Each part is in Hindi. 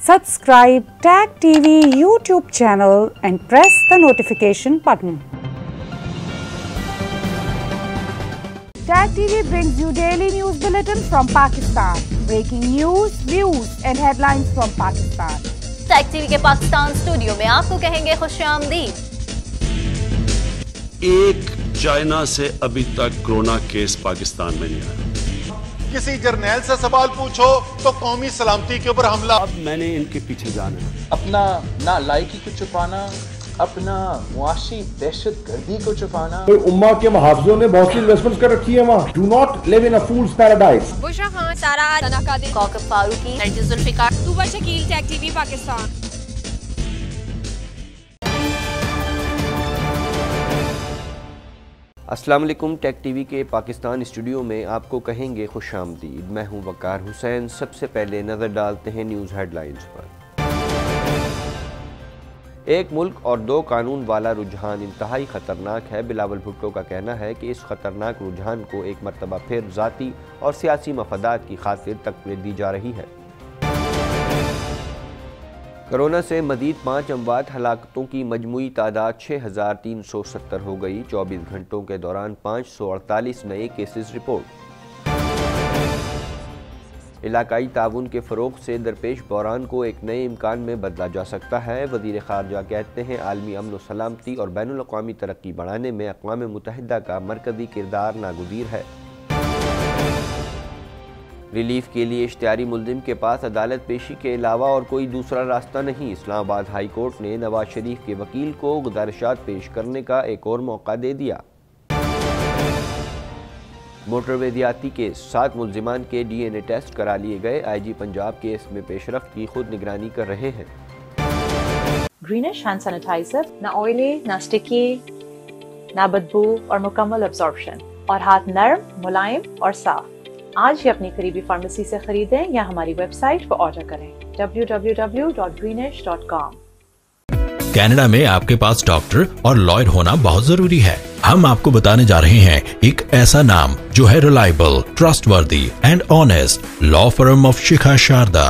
Subscribe Tag TV YouTube channel and press the notification button. Tag TV brings you daily news bulletin from Pakistan. Breaking news, views and headlines from Pakistan. Tag TV के पाकिस्तान स्टूडियो में आपको कहेंगे खुशामदीद। एक चाइना से अभी तक कोरोना केस पाकिस्तान में नहीं आया। किसी जर्नैल से सवाल पूछो तो कौमी सलामती के ऊपर हमला। अब मैंने इनके पीछे जाना है। अपना नालायकी को छुपाना, अपना मुआशी दहशत गर्दी को छुपाना। उम्मा के मुहाफिजों ने बहुत सी इन्वेस्टमेंट्स कर रखी है वहाँ। Do not live in a fool's paradise. Bushra Khan, Sara तनाकादिर, कौकब फारूकी, नरगिस जुल्फिकार, तुबा शकील, टैग टीवी पाकिस्तान। अस्सलाम वालेकुम। टैग टीवी के पाकिस्तान स्टूडियो में आपको कहेंगे खुशामदीद। मैं हूं वकार हुसैन। सबसे पहले नज़र डालते हैं न्यूज़ हेडलाइंस पर। एक मुल्क और दो कानून वाला रुझान इंतहाई ख़तरनाक है। बिलावल भुट्टो का कहना है कि इस ख़तरनाक रुझान को एक मरतबा फिर ज़ाती और सियासी मफादात की खातिर तकवीर दी जा रही है। कोरोना से मज़ीद 5 अमवात, हलाकतों की मजमूई तादाद 6370 हो गई। 24 घंटों के दौरान 548 नए केसेस रिपोर्ट। इलाकाई ताउन के फ़रोग़ से दरपेश बहरान को एक नए इम्कान में बदला जा सकता है। वज़ीर ख़ारजा कहते हैं आलमी अमन व सलामती और बैनुल अक़वामी तरक्की बढ़ाने में अक़वाम मुत्तहिदा का मरकज़ी किरदार नागुज़ीर है। रिलीफ के लिए इश्तिहारी मुल्ज़िम के पास अदालत पेशी के अलावा और कोई दूसरा रास्ता नहीं। इस्लामाबाद हाई कोर्ट ने नवाज शरीफ के वकील को गुज़ारिशात पेश करने का एक और मौका दे दिया। मोटरवे ज़्यादती के 7 मुल्ज़िमान के DNA टेस्ट करा लिए गए। IG पंजाब केस में पेशरफ्त की खुद निगरानी कर रहे हैं। ग्रीनिश हैंड सैनिटाइजर, ना ऑयली, ना स्टिकी, ना बदबू और मुकम्मल अब्जॉर्प्शन, और हाथ नर्म, मुलायम और साफ। आज ही अपनी करीबी फार्मेसी से खरीदें या हमारी वेबसाइट पर ऑर्डर करें www.greenish.com। कनाडा में आपके पास डॉक्टर और लॉयर होना बहुत जरूरी है। हम आपको बताने जा रहे हैं एक ऐसा नाम जो है reliable, trustworthy and honest. Law firm of Shikha Sharda.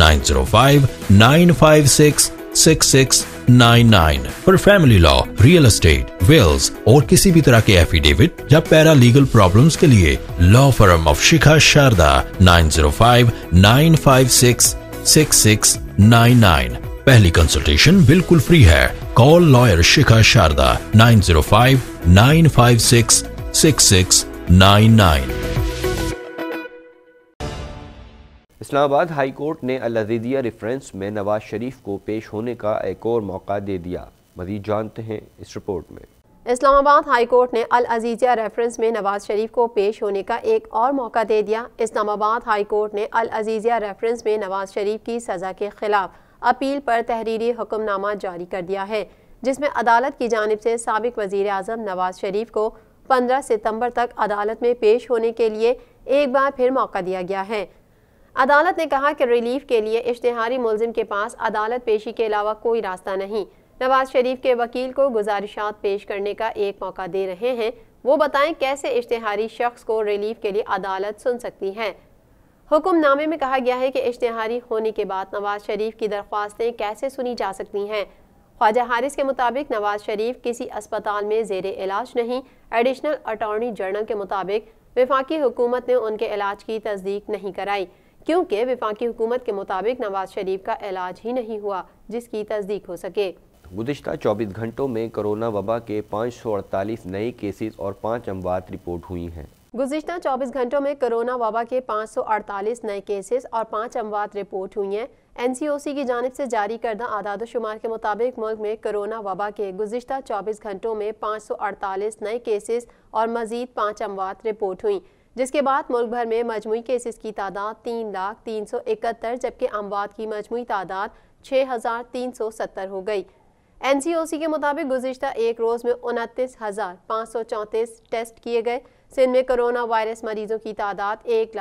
9059566699 for family law, real estate, wills और किसी भी तरह के एफिडेविट या पैरा लीगल प्रॉब्लम्स के लिए law firm of Shikha Sharda. 9059566699। पहली कंसल्टेशन बिल्कुल फ्री है। Call lawyer Shikha Sharda 9059566699। Islamabad high court ने अल अज़ीज़िया रेफरेंस में नवाज शरीफ को पेश होने का एक और मौका दे दिया। मज़ीद जानते हैं इस रिपोर्ट में। इस्लामाबाद हाई कोर्ट ने अल अज़ीज़िया रेफरेंस में नवाज शरीफ को पेश होने का एक और मौका दे दिया। इस्लामाबाद हाई कोर्ट ने अल अज़ीज़िया रेफरेंस में नवाज शरीफ की सज़ा के खिलाफ अपील पर तहरीरी हुक्मनामा जारी कर दिया है, जिसमें अदालत की जानिब से साबिक वज़ीर आज़म नवाज शरीफ को 15 सितंबर तक अदालत में पेश होने के लिए एक बार फिर मौका दिया गया है। अदालत ने कहा कि रिलीफ के लिए इश्तिहारी मुल्ज़िम के पास अदालत पेशी के अलावा कोई रास्ता नहीं। नवाज शरीफ के वकील को गुज़ारिशात पेश करने का एक मौका दे रहे हैं। वो बताएं कैसे इश्तिहारी शख्स को रिलीफ के लिए अदालत सुन सकती है। हुक्मनामे में कहा गया है कि इश्तिहारी होने के बाद नवाज शरीफ की दरख्वास्तें कैसे सुनी जा सकती हैं। ख्वाजा हारिस के मुताबिक नवाज शरीफ किसी अस्पताल में ज़ेरे इलाज नहीं। एडिशनल अटॉर्नी जनरल के मुताबिक वफाकी हुकूमत ने उनके इलाज की तस्दीक नहीं कराई, क्योंकि वफाकी हुकूमत के मुताबिक नवाज शरीफ का इलाज ही नहीं हुआ जिसकी तस्दीक हो सके। गुज़िश्ता 24 घंटों में कोरोना वबा के 548 नए केसेस और 5 अमवात रिपोर्ट हुई हैं। गुज़िश्ता 24 घंटों में कोरोना वबा के 548 नए केसेस और 5 अमवात रिपोर्ट हुई हैं। NCOC की जानिब से जारी करदा आदाद शुमार के मुताबिक मुल्क में कोरोना वबा के गुज़िश्ता 24 घंटों में 548 नए केसेस और मज़ीद 5 अमवात रिपोर्ट हुई, जिसके बाद मुल्क भर में मजमूई केसेस की तादाद 3,03,71, जबकि अमवात की मजमूई तादाद 6,370 हो गई। NCOC के मुताबिक गुज़िश्ता एक रोज़ में 29,534 टेस्ट किए गए। सिंध में कोरोना वायरस मरीजों की तादाद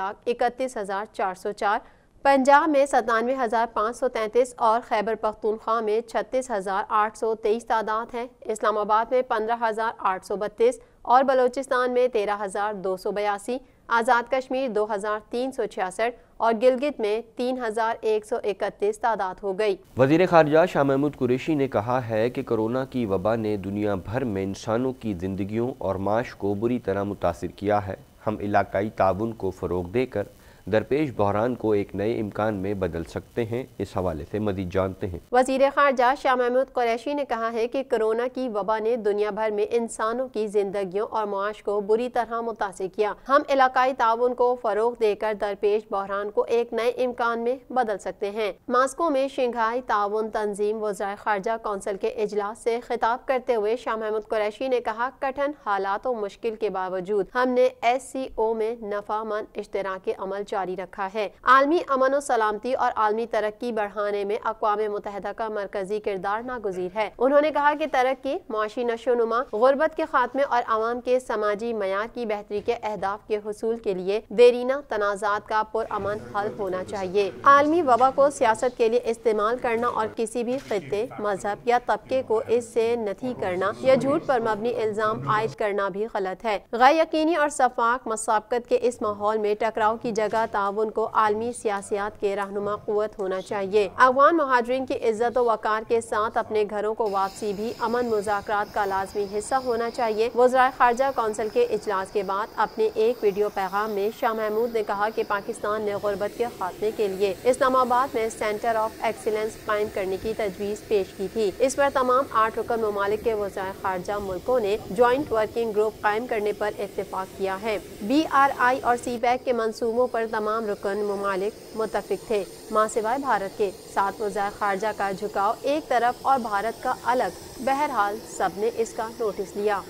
1,31,404, पंजाब में 97,533 और खैबर पख्तूनख्वा में 36,823 तादाद है। इस्लामाबाद में 15,832 और बलोचिस्तान में 13,282, आज़ाद कश्मीर 2,366 और गिलगित में 3131 तादाद हो गई। वज़ीर ख़ारिजा शाह महमूद कुरैशी ने कहा है कि कोरोना की वबा ने दुनिया भर में इंसानों की ज़िंदगियों और माश को बुरी तरह मुतासिर किया है। हम इलाकाई ताउन को फ़रोग़ देकर दरपेश बहरान को एक नए इम्कान में बदल सकते हैं। इस हवाले से मज़ीद जानते हैं। वज़ीर ख़ारिजा शाह महमूद कुरैशी ने कहा है कि कोरोना की वबा ने दुनिया भर में इंसानों की जिंदगियों और मुआश को बुरी तरह मुतासिर किया। हम इलाकाई ताउन को फ़रोग़ देकर दरपेश बहरान को एक नए इम्कान में बदल सकते हैं। मास्को में शंघाई ताउन तंजीम वज़ीर ख़ारिजा कौंसिल के इजलास से खिताब करते हुए शाह महमूद कुरैशी ने कहा, कठिन हालात और मुश्किल के बावजूद हमने SCO में नफ़ामंद इश्तराकी अमल जारी रखा है। आलमी अमन और सलामती और आलमी तरक्की बढ़ाने में अक़वाम मुत्तहिदा का मरकजी किरदार नागुज़ीर है। उन्होंने कहा कि तरक्की, मुआशी नशोनुमा, गुर्बत के खात्मे और आवाम के समाजी मयार की बेहतरी के अहदाफ के हुसूल के लिए देरीना तनाज़ात का पुरअमन हल होना चाहिए। आलमी वबा को सियासत के लिए इस्तेमाल करना और किसी भी खित्ते, मजहब या तबके को इससे नफी करना या झूठ पर मबनी इल्जाम आयद करना भी गलत है। गैर यकीनी और शफ़ाफ मसाबकत के इस माहौल में टकराव की जगह ताउन को आलमी सियासियात के रहनुमा क़ुव्वत होना चाहिए। अफ़गान मुहाजिरीन की इज्जत और वक़ार के साथ अपने घरों को वापसी भी अमन मुज़ाकरात का लाज़मी हिस्सा होना चाहिए। वज़ीर ख़ारिजा कौंसिल के इजलास के बाद अपने एक वीडियो पैगाम में शाह महमूद ने कहा कि पाकिस्तान ने गुर्बत के खात्मे के लिए इस्लामाबाद में सेंटर ऑफ एक्सीलेंस कायम करने की तजवीज़ पेश की थी। इस पर तमाम 8 रुकन ममालिक के वज़ीर ख़ारिजा मुल्कों ने जॉइंट वर्किंग ग्रुप कायम करने पर इत्तेफाक किया है। BRI और CPEC के मंसूबों पर तमाम रुकन ममालिक मुत्तफिक थे, मां सिवाय भारत के। साथ वज़ीर ख़ारिजा का झुकाव एक तरफ और भारत का अलग। बहरहाल सबने इसका नोटिस लिया।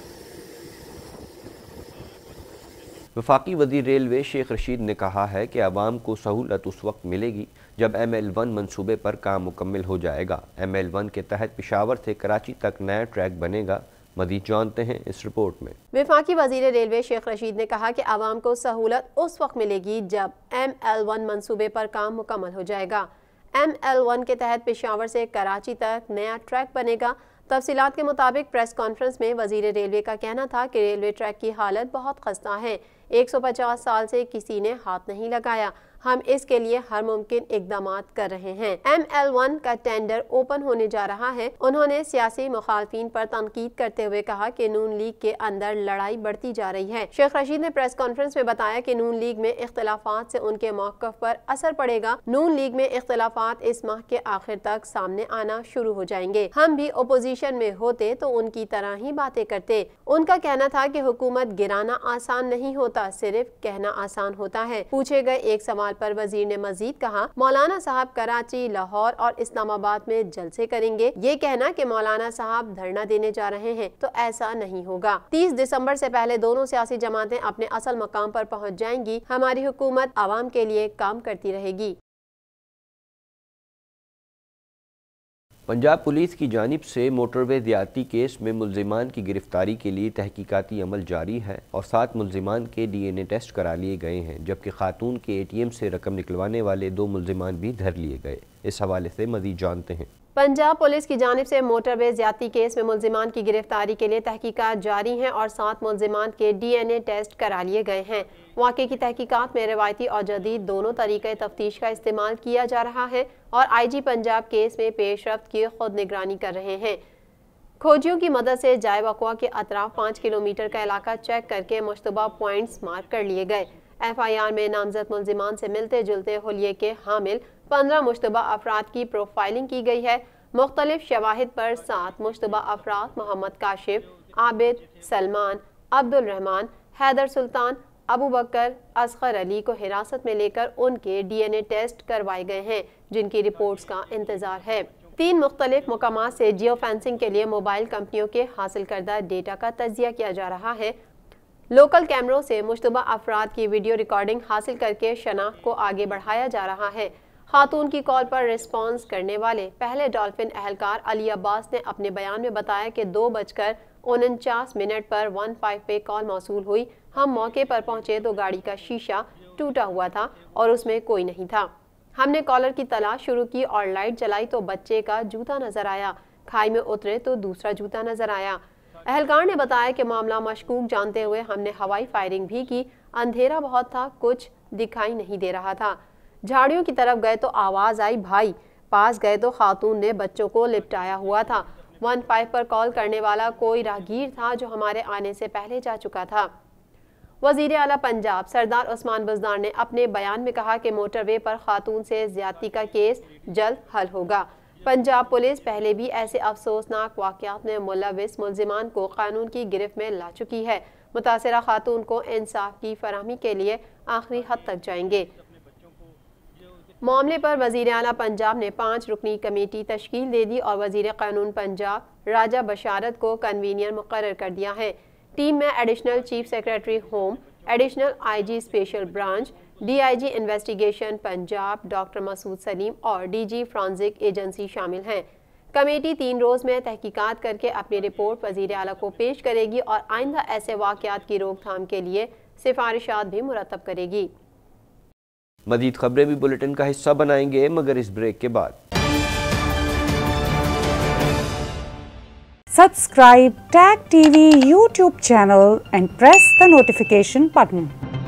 वफाकी वज़ीर रेलवे शेख रशीद ने कहा है कि आवाम को सहूलत उस वक्त मिलेगी जब ML1 मनसूबे पर काम मुकम्मल हो जाएगा। ML1 के तहत पेशावर से कराची तक नया ट्रैक बनेगा। मज़ीद जानते हैं इस रिपोर्ट में। वफाकी वज़ीर रेलवे शेख रशीद ने कहा कि आवाम को सहूलत उस वक्त मिलेगी जब ML1 मनसूबे पर काम मुकम्मल हो जाएगा। ML1 के तहत पेशावर से कराची तक नया ट्रैक बनेगा। तफसीलात के मुताबिक प्रेस कॉन्फ्रेंस में वज़ीर रेलवे का कहना था कि रेलवे ट्रैक की हालत बहुत खस्ता है। 150 साल से किसी ने हाथ नहीं लगाया। हम इसके लिए हर मुमकिन इकदामात कर रहे हैं। ML1 का टेंडर ओपन होने जा रहा है। उन्होंने सियासी मुखालफिन पर तनकीद करते हुए कहा कि नून लीग के अंदर लड़ाई बढ़ती जा रही है। शेख रशीद ने प्रेस कॉन्फ्रेंस में बताया कि नून लीग में इख्तिलाफात से उनके मौक़िफ़ पर असर पड़ेगा। नून लीग में इख्तिलाफात इस माह के आखिर तक सामने आना शुरू हो जाएंगे। हम भी अपोजिशन में होते तो उनकी तरह ही बातें करते। उनका कहना था कि हुकूमत गिराना आसान नहीं होता, सिर्फ कहना आसान होता है। पूछे गए एक सवाल पर वजीर ने मजीद कहा, मौलाना साहब कराची, लाहौर और इस्लामाबाद में जलसे करेंगे। ये कहना कि मौलाना साहब धरना देने जा रहे हैं तो ऐसा नहीं होगा। 30 दिसंबर से पहले दोनों सियासी जमातें अपने असल मकाम पर पहुंच जाएंगी। हमारी हुकूमत आवाम के लिए काम करती रहेगी। पंजाब पुलिस की जानिब से मोटरवे ज़्यादती केस में मुल्ज़िमान की गिरफ्तारी के लिए तहकीकाती अमल जारी है और 7 मुल्ज़िमान के DNA टेस्ट करा लिए गए हैं, जबकि खातून के ATM से रकम निकलवाने वाले 2 मुल्ज़िमान भी धर लिए गए। इस हवाले से मज़ीद जानते हैं। पंजाब पुलिस की जानिब से मोटरवे ज़्यादती केस में मुल्ज़िमान की गिरफ्तारी के लिए तहकीकात जारी हैं और 7 मुल्ज़िमान के DNA टेस्ट करा लिए गए हैं। वाक़े की तहकीकात में रवायती और जदीद दोनों तरीक़े तफ्तीश का इस्तेमाल किया जा रहा है और IG पंजाब केस में पेशरफ्त की खुद निगरानी कर रहे हैं। खोजियों की मदद से जाए वक़वा के अतराफ 5 किलोमीटर का इलाका चेक करके मुश्तबा पॉइंट्स मार्क कर लिए गए। FIR में नामजद मुल्ज़िमान से मिलते जुलते हुलिये के हामिल 15 मुश्तबा अफराद की प्रोफाइलिंग की गई है। मुख्तलिफ शवाहिद पर 7 मुश्तबा अफराद मोहम्मद काशिफ, आबिद, सलमान, अब्दुल रहमान, हैदर सुल्तान, अबू बकर, असगर अली को हिरासत में लेकर उनके DNA टेस्ट करवाए गए हैं, जिनकी रिपोर्ट्स का इंतजार है। 3 मुख्तलिफ मकामात से जियो फेंसिंग के लिए मोबाइल कंपनियों के हासिल करदा डेटा का तजिया किया जा रहा है। लोकल कैमरों से मुश्तबा अफराद की वीडियो रिकॉर्डिंग हासिल करके शनाख्त को आगे बढ़ाया जा रहा है। खातून की कॉल पर रिस्पॉन्स करने वाले पहले डॉल्फिन अहलकार अली अब्बास ने अपने बयान में बताया कि 2:49 पर 15 पे कॉल मौसूल हुई। हम मौके पर पहुंचे तो गाड़ी का शीशा टूटा हुआ था और उसमें कोई नहीं था। हमने कॉलर की तलाश शुरू की और लाइट जलाई तो बच्चे का जूता नजर आया। खाई में उतरे तो दूसरा जूता नजर आया। अहलकार ने बताया कि मामला मशकूक जानते हुए हमने हवाई फायरिंग भी की। अंधेरा बहुत था, कुछ दिखाई नहीं दे रहा था। झाड़ियों की तरफ गए तो आवाज़ आई भाई, पास गए तो खातून ने बच्चों को लिपटाया हुआ था। 15 पर कॉल करने वाला कोई राहगीर था जो हमारे आने से पहले जा चुका था। वज़ीर आला पंजाब सरदार उस्मान बुज़दार ने अपने बयान में कहा कि मोटरवे पर खातून से ज़्यादती का केस जल्द हल होगा। पंजाब पुलिस पहले भी ऐसे अफसोसनाक वाक़यात में मुलविस मुल्ज़िमान को कानून की गिरफ्त में ला चुकी है। मुतासिरा खातून को इंसाफ की फराहमी के लिए आखिरी हद तक जाएंगे। मामले पर वज़ीर आला पंजाब ने 5 रुकनी कमेटी तश्कील दे दी और वज़ीर कानून पंजाब राजा बशारत को कन्वीनियर मुकर्रर कर दिया है। टीम में additional chief secretary home, additional IG special branch, DIG investigation Punjab doctor Masood Saleem और DG फ्रांसिक एजेंसी शामिल हैं। कमेटी 3 रोज़ में तहकीकात करके अपनी रिपोर्ट वज़ीर आला को पेश करेगी और आइंदा ऐसे वाक़यात की रोकथाम के लिए सिफारिशात भी मुरतब करेगी। मज़ीद खबरें भी बुलेटिन का हिस्सा बनाएंगे, मगर इस ब्रेक के बाद। Subscribe TAG TV YouTube channel and press the notification button.